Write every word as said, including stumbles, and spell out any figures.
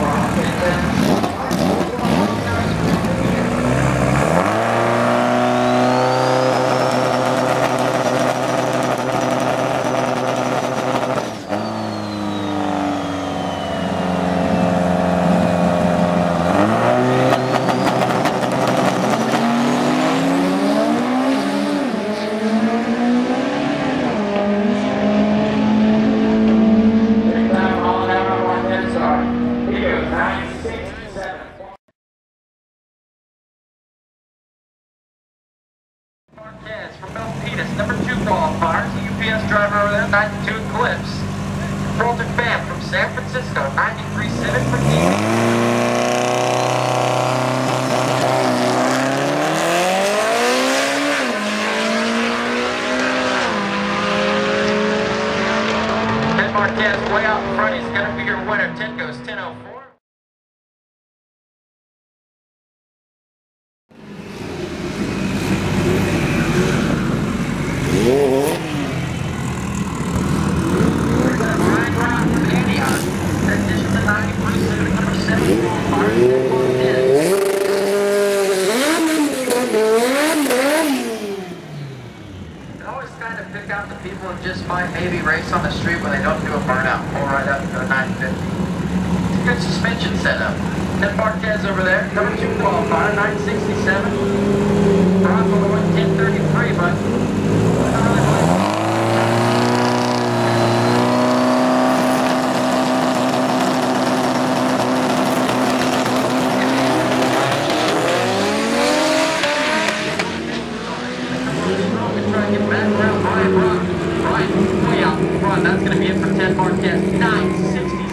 Driver over there, ninety-two Eclipse. Walter Pham from San Francisco, ninety-three Civic for T V. Ted Marquez way out in front, he's going to be your winner. ten goes ten oh four. Pick out the people who just might maybe race on the street when they don't do a burnout. Pull right up to a nine fifty. It's a good suspension setup. Ted Marquez over there, number two qualifier, nine sixty-seven. Bravo went ten thirty-three, but that's going to be it for Ted Marquez, nine sixty.